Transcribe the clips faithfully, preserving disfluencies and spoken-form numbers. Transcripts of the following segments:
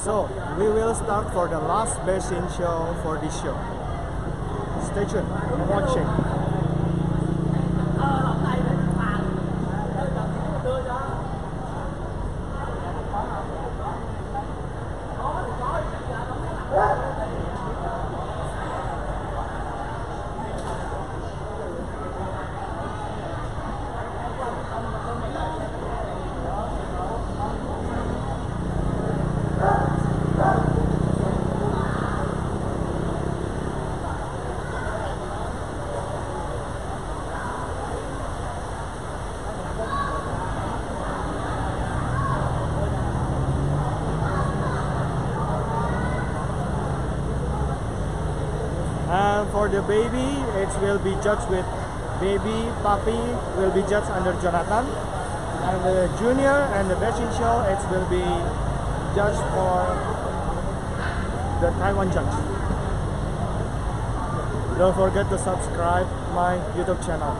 So we will start for the last basin show for this show. Stay tuned and watching. And for the baby, it will be judged with baby, puppy will be judged under Jonathan. And the junior and the basin show, it will be judged for the Taiwan judge. Don't forget to subscribe my YouTube channel.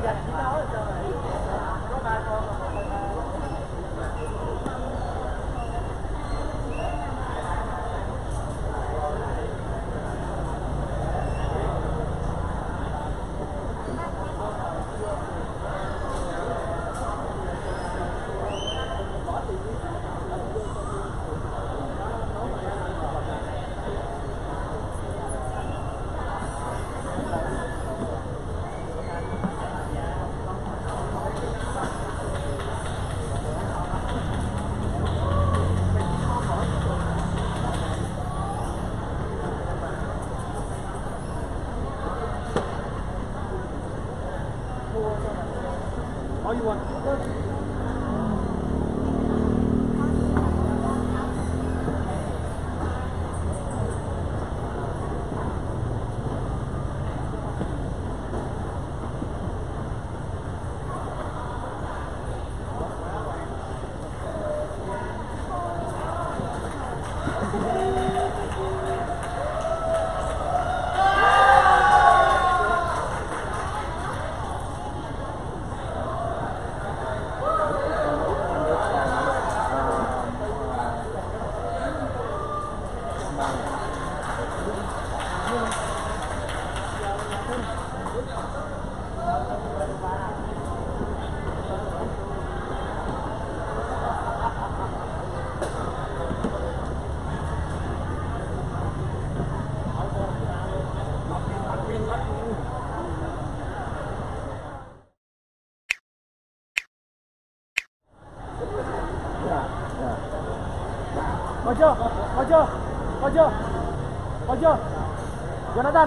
All you want? Có chưa? Có chưa? Có chưa? Có chưa? Jonathan.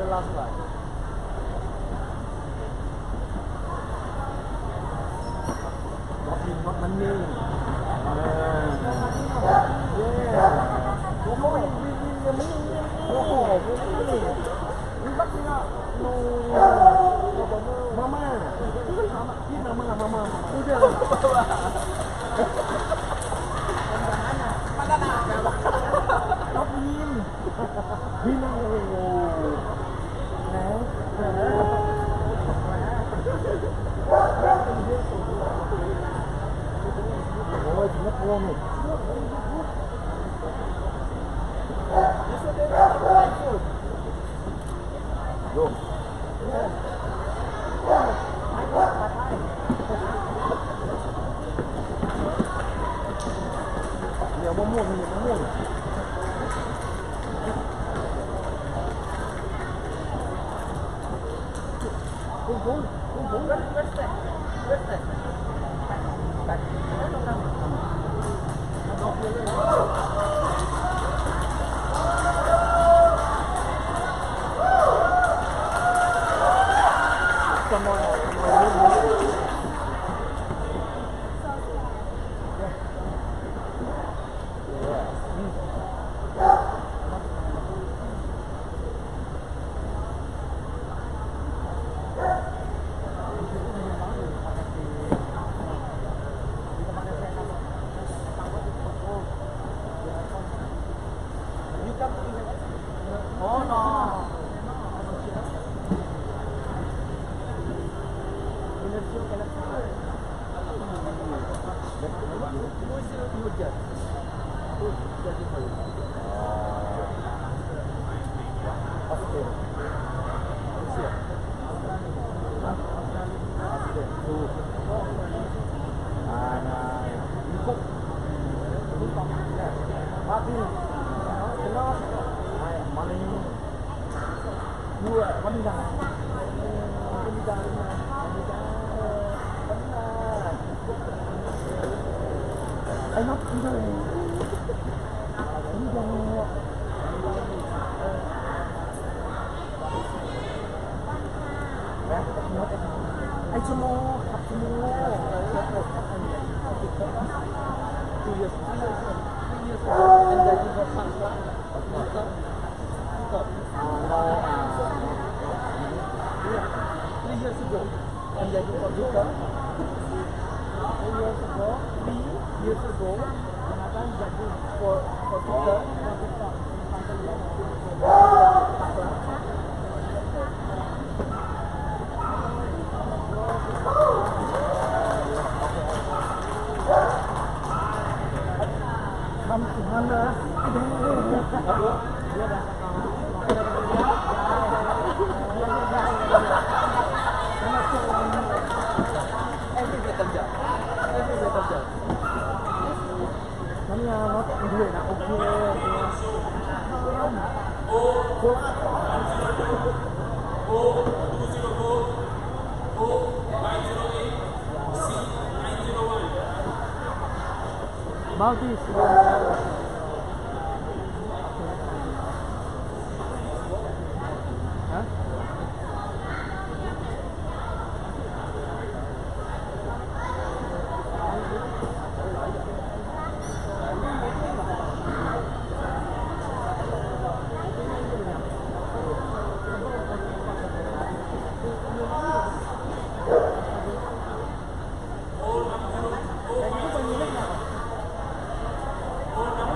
last one. Not in, not money. Yeah. Come on, we need the money. No, we need it. We got it. No. Mama. Ini nama lah mama. Udah. Stop him. Bina. Nah. Oh, it's not warm. Go. Nhiều mông muôn, nhiều mông muôn. Cung phú, cung phú rất rất đẹp, rất đẹp. Đặt, rất đông đông. Nó kia lên đó. Come on, come on. Oh no. Ay, no, no, ay, semua, semua. Two years, three years, three years, and then you got some stop, stop, stop. Three years ago, and then you got stop. Three years ago, three years ago, Jonathan jadi for for Twitter. Kamu mana? Dia dah. Kami nak duit nak okey. Maltese. Huh? Oh,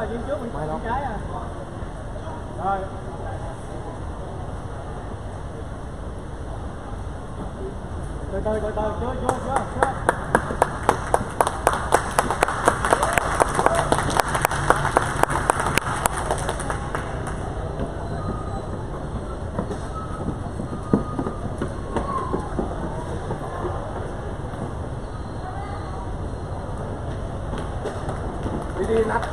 Duyên trước mình không trái à. Rồi. Từ từ từ từ chưa chưa chưa chưa. đi đi nắp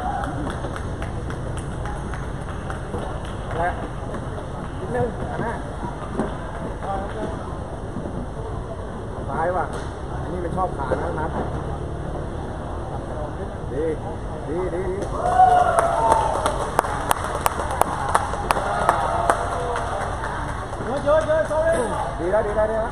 และนิดนึงอ่ะนะซ้ายว่ะอันนี้มันชอบขานะนับดีดีดีดี Chưa chưa chưa sorry. Đi đó đi đó đi đó.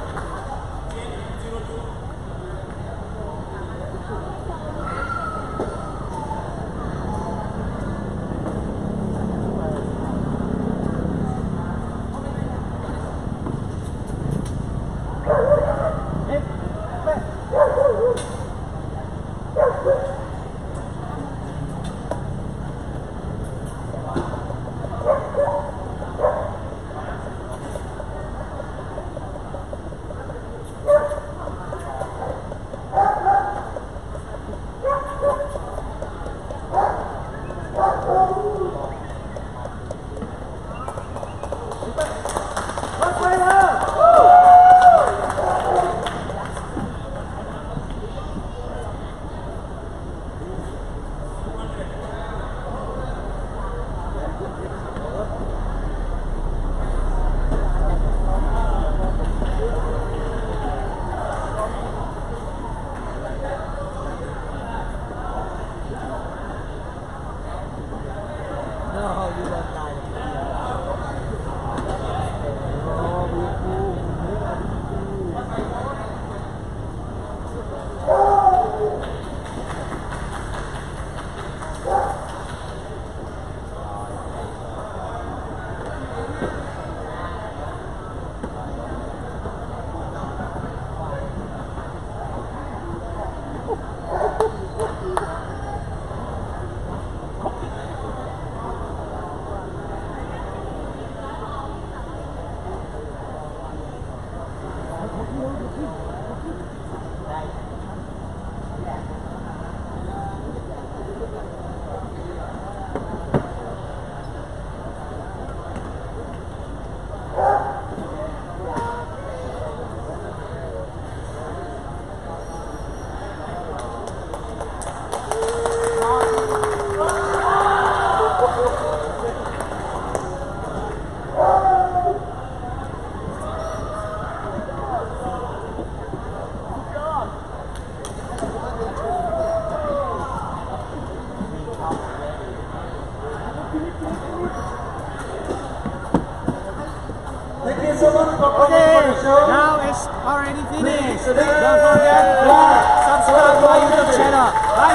Okay, now it's already finished. Don't forget to subscribe to my YouTube channel. Bye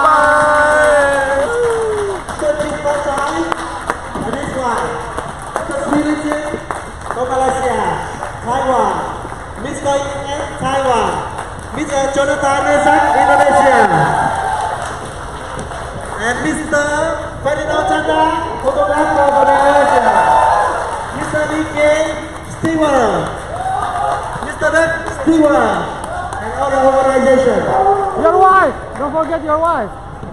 bye. This one, Tsai Ching from Malaysia, Taiwan, Mister Taiwan, Mister Jonathan Indonesia, and Mister Ferdinand Chandra, photographer from Malaysia, Mister Nikkei Stewart, Mister Red Stewart, and other organization. Your wife! Don't forget your wife!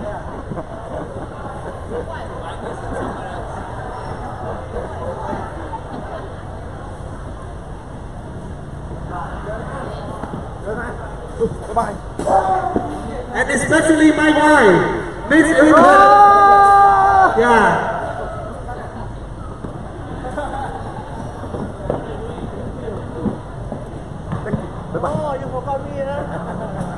Bye-bye. And especially my wife, Miss Ringo. Oh! Yeah. Oh, you forgot me, huh?